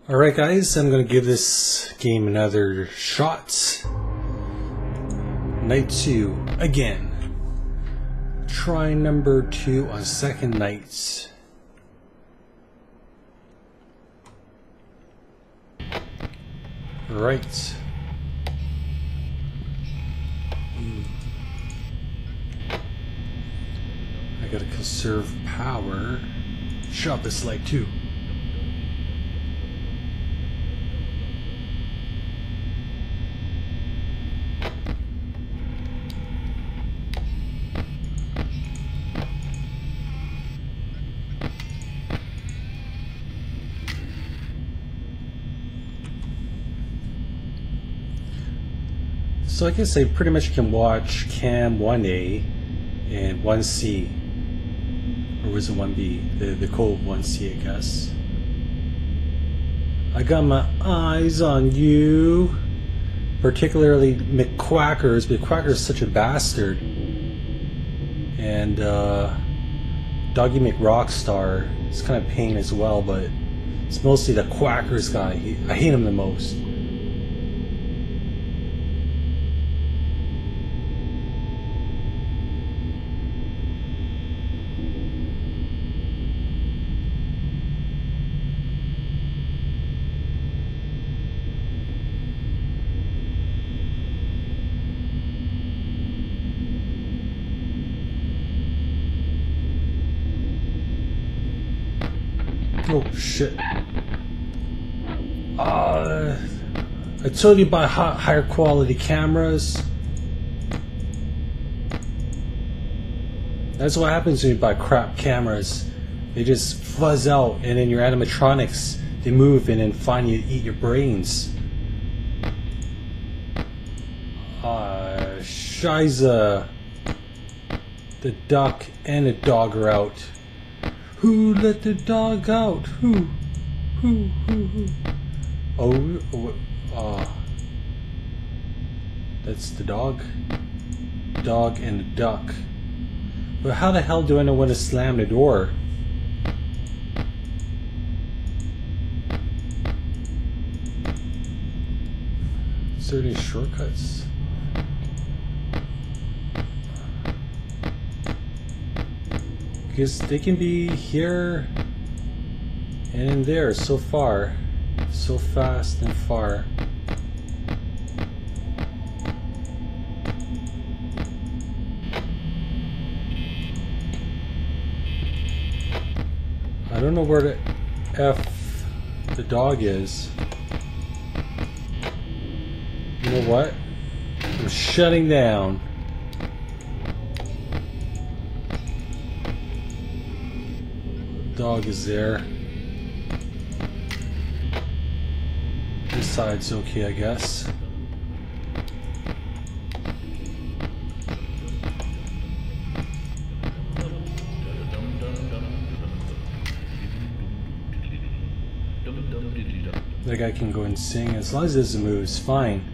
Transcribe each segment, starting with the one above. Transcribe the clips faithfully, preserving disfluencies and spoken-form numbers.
Alright guys, I'm going to give this game another shot. Night two, again. Try number two on second night. Right. Mm. I gotta conserve power. Shot this light too. So I guess I pretty much can watch cam one A and one C, or was it one B? The, the code one C, I guess. I got my eyes on you, particularly McQuackers. McQuackers is such a bastard. And uh, Doggy McRockstar is kind of pain as well, but it's mostly the Quackers guy. I hate him the most. Oh shit. Uh, I told you buy higher quality cameras. That's what happens when you buy crap cameras. They just fuzz out, and then your animatronics, they move and then finally eat your brains. Uh, Shiza. The duck and the dog are out. Who let the dog out? Who? Who? Who? Who? Oh, oh, uh, that's the dog. Dog and the duck. But how the hell do I know when to slam the door? Is there any shortcuts? Because they can be here and in there so far, so fast and far. I don't know where the F the dog is. You know what? I'm shutting down. Dog is there. This side's okay, I guess. That guy can go and sing as long as it doesn't move, it's fine.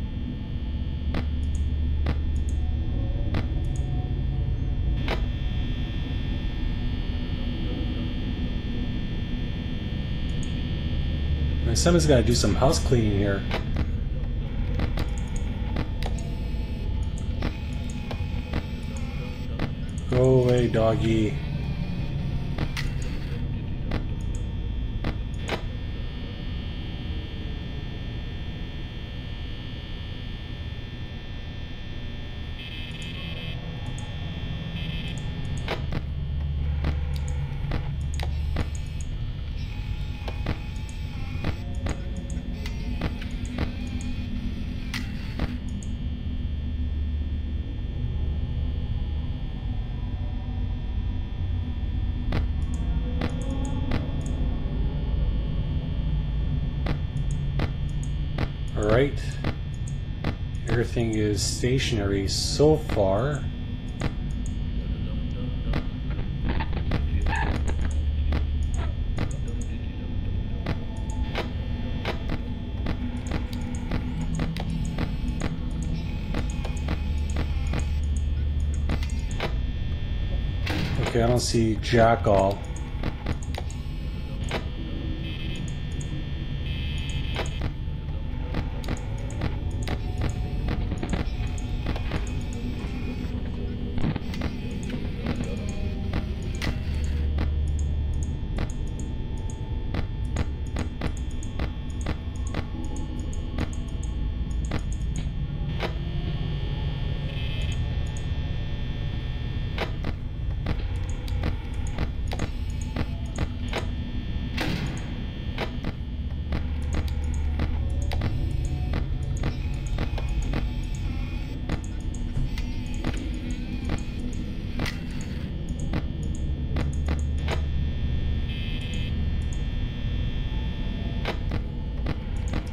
Someone's got to do some house cleaning here. Go away, doggy. Alright, everything is stationary so far. Okay, I don't see jack all.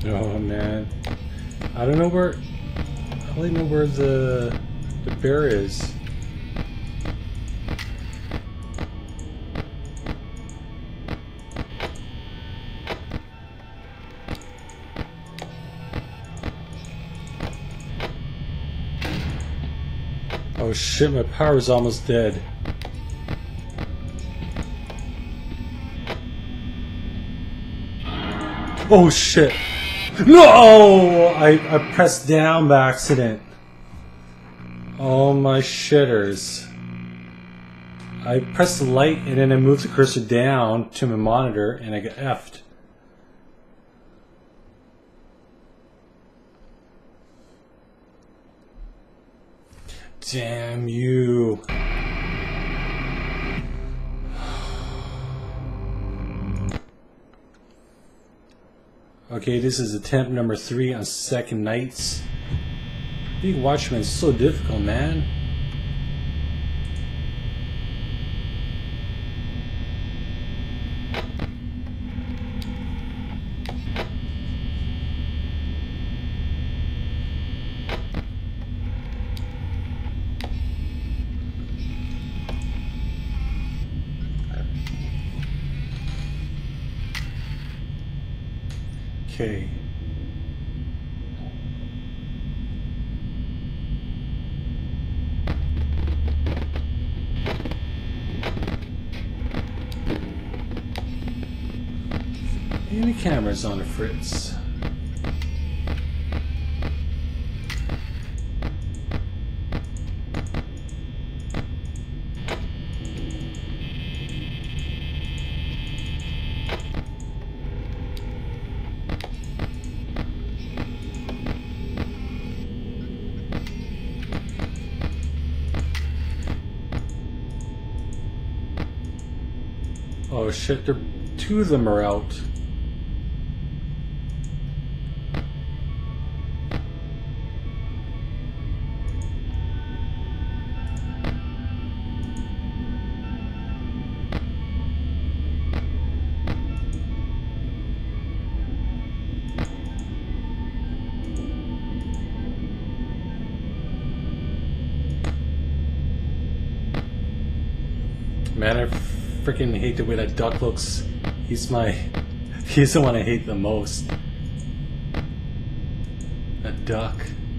Oh man. I don't know where I only know where the the bear is. Oh shit, my power's almost dead. Oh shit! No! I, I pressed down by accident. Oh my shitters. I pressed the light and then I moved the cursor down to my monitor and I got effed. Damn you. Okay, this is attempt number three on Second Nights. Being Watchman is so difficult, man. Okay. And the camera's on the fritz. Oh shit, there, two of them are out. Man, I freaking hate the way that duck looks. He's my... He's the one I hate the most. That duck.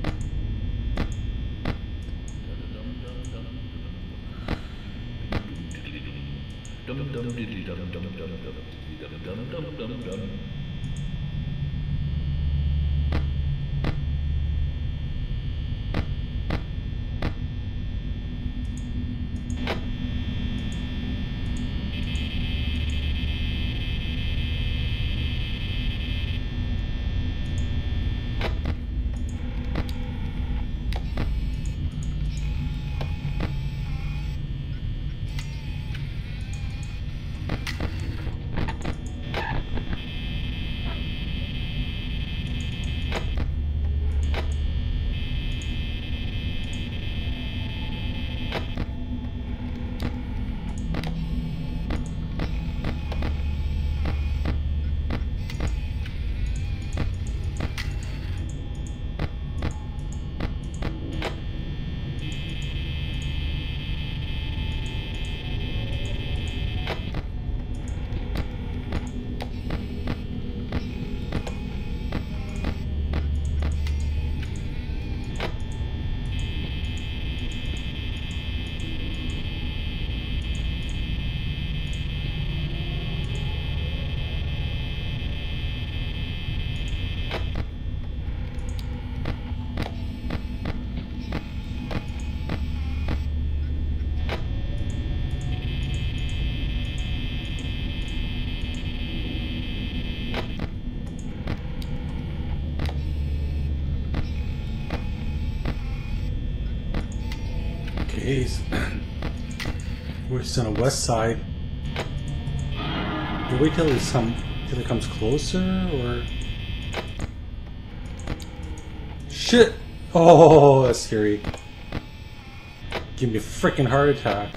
Jeez. We're just on the west side. Do we wait till it, some, till it comes closer, or... Shit! Oh, that's scary. Give me a freaking heart attack.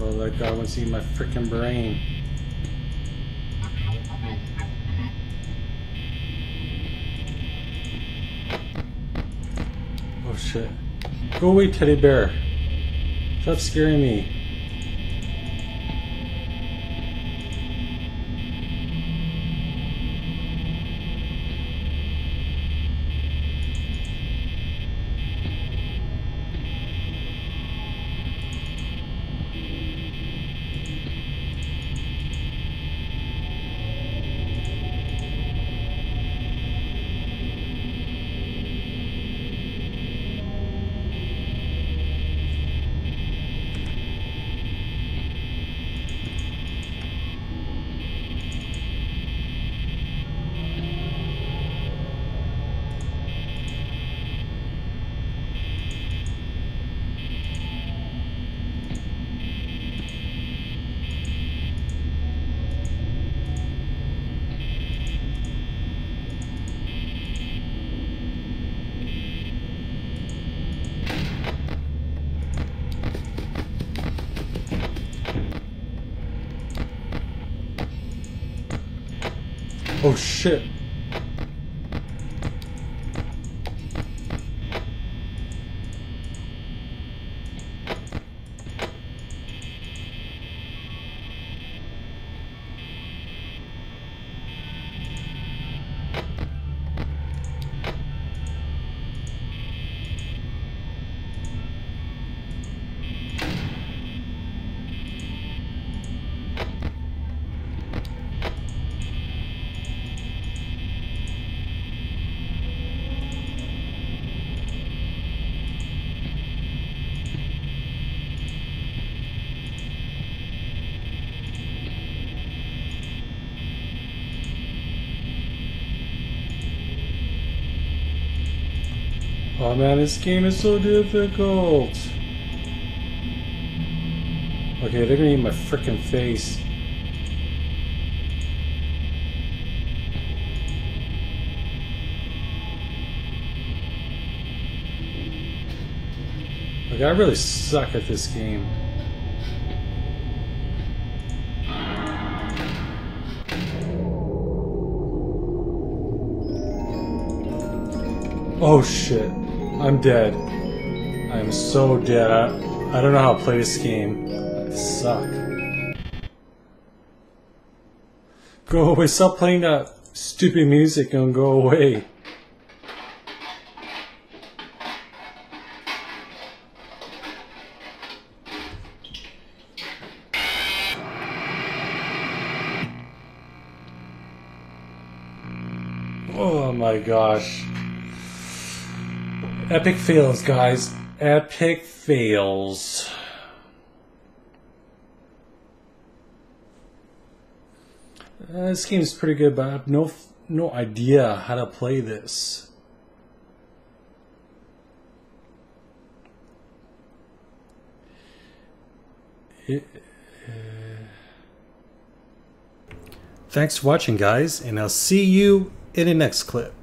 Oh, that guy wants to eat my freaking brain. Oh shit. Go away, teddy bear. Stop scaring me. Oh shit. Oh man, this game is so difficult. Okay, they're gonna eat my frickin' face. Like, I really suck at this game. Oh shit. I'm dead. I'm so dead. I, I don't know how to play this game. I suck. Go away. Stop playing that stupid music and go away. Oh my gosh. Epic fails, guys. Epic fails. Uh, this game's pretty good, but I have no no idea how to play this. It, uh... Thanks for watching, guys, and I'll see you in the next clip.